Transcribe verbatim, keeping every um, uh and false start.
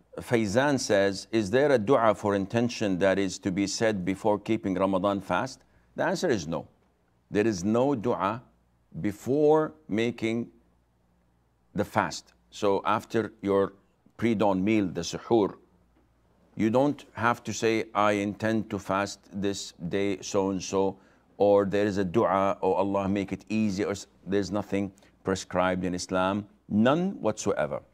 Faizan says, is there a dua for intention that is to be said before keeping Ramadan fast? The answer is no. There is no dua before making the fast. So after your pre-dawn meal, the suhoor, you don't have to say, I intend to fast this day so-and-so, or there is a dua, oh Allah make it easy, or there's nothing prescribed in Islam, none whatsoever.